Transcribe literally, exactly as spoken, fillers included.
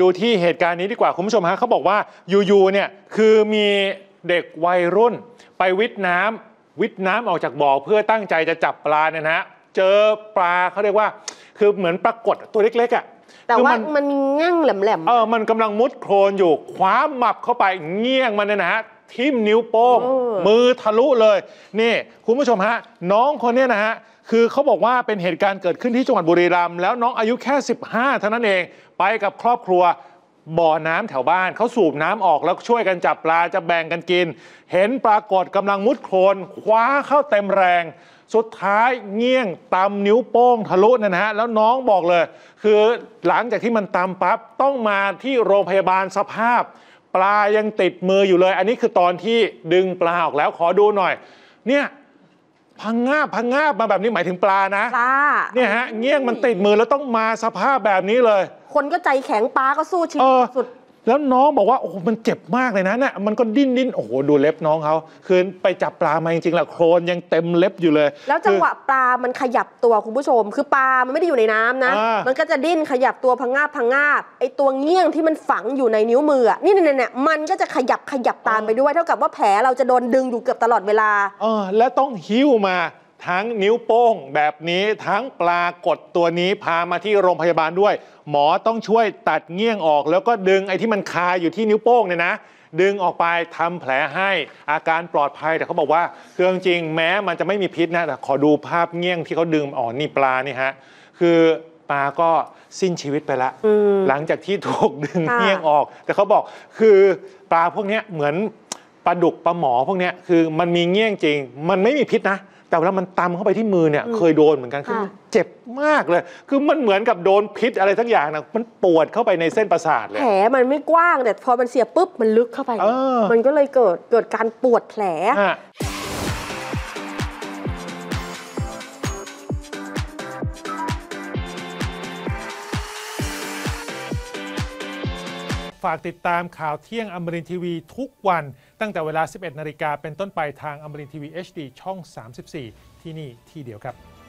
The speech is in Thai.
ดูที่เหตุการณ์นี้ดีกว่าคุณผู้ชมฮะเขาบอกว่าอยู่ๆเนี่ยคือมีเด็กวัยรุ่นไปวิทน้ำวิทน้ำออกจากบ่อเพื่อตั้งใจจะจับปลาเนี่ยนะฮะเจอปลาเขาเรียกว่าคือเหมือนปรากฏตัวเล็กๆอ่ะแต่ว่ามันมีแง่งแหลมๆเออมันกำลังมุดโคลนอยู่คว้าหมับเข้าไปเงี้ยงมันเนี่ยนะฮะทิ่มนิ้วโป้งมือทะลุเลยนี่คุณผู้ชมฮะน้องคนนี้นะฮะคือเขาบอกว่าเป็นเหตุการณ์เกิดขึ้นที่จังหวัดบุรีรัมย์แล้วน้องอายุแค่สิบห้าเท่านั้นเองไปกับครอบครัวบ่อน้ำแถวบ้านเขาสูบน้ำออกแล้วช่วยกันจับปลาจะแบ่งกันกินเห็นปรากฏกำลังมุดโคลนคว้าเข้าเต็มแรงสุดท้ายเงี้ยงตำนิ้วโป้งทะลุนะฮะแล้วน้องบอกเลยคือหลังจากที่มันตำปั๊บต้องมาที่โรงพยาบาลสภาพปลายังติดมืออยู่เลยอันนี้คือตอนที่ดึงปลาออกแล้วขอดูหน่อยเนี่ยพังงาบพังงาบมาแบบนี้หมายถึงปลานะปลาเนี่ยฮะเงี้ยงมันติดมือแล้วต้องมาสภาพแบบนี้เลยคนก็ใจแข็งปลาก็สู้ชีวิตสุดแล้วน้องบอกว่าโอ้โหมันเจ็บมากเลยนะเนี่ยมันก็ดิ้นดิ้นโอ้โหดูเล็บน้องเขาคือไปจับปลามาจริงๆแหละโคลนยังเต็มเล็บอยู่เลยแล้วจังหวะปลามันขยับตัวคุณผู้ชมคือปลามันไม่ได้อยู่ในน้ำนะมันก็จะดิ้นขยับตัวพังงาบพังงาบไอตัวเงี้ยงที่มันฝังอยู่ในนิ้วมือนี่เนี่ยเนี่ยมันก็จะขยับขยับตามไปด้วยเท่ากับว่าแผลเราจะโดนดึงอยู่เกือบตลอดเวลาเออและต้องหิ้วมาทั้งนิ้วโป้งแบบนี้ทั้งปลากดตัวนี้พามาที่โรงพยาบาลด้วยหมอต้องช่วยตัดเงี้ยงออกแล้วก็ดึงไอ้ที่มันคาอยู่ที่นิ้วโป้งเนี่ยนะดึงออกไปทำแผลให้อาการปลอดภัยแต่เขาบอกว่าคือจริงแม้มันจะไม่มีพิษนะแต่ขอดูภาพเงี้ยงที่เขาดึงอ๋อนี่ปลานี่ฮะคือปลาก็สิ้นชีวิตไปละหลังจากที่ถูกดึงเงี้ยงออกแต่เขาบอกคือปลาพวกนี้เหมือนปลาดุกปลาหมอพวกนี้คือมันมีเงี้ยงจริงมันไม่มีพิษนะแต่เวลามันตำเข้าไปที่มือเนี่ยเคยโดนเหมือนกันคือเจ็บมากเลยคือมันเหมือนกับโดนพิษอะไรทั้งอย่างนะมันปวดเข้าไปในเส้นประสาทเลยแผลมันไม่กว้างแต่พอมันเสียปุ๊บมันลึกเข้าไปมันก็เลยเกิดเกิดการปวดแผลฝากติดตามข่าวเที่ยงอมรินทร์ทีวีทุกวันตั้งแต่เวลา สิบเอ็ดนาฬิกาเป็นต้นไปทางอมรินทร์ทีวี เอช ดี ช่อง สามสิบสี่ ที่นี่ที่เดียวครับ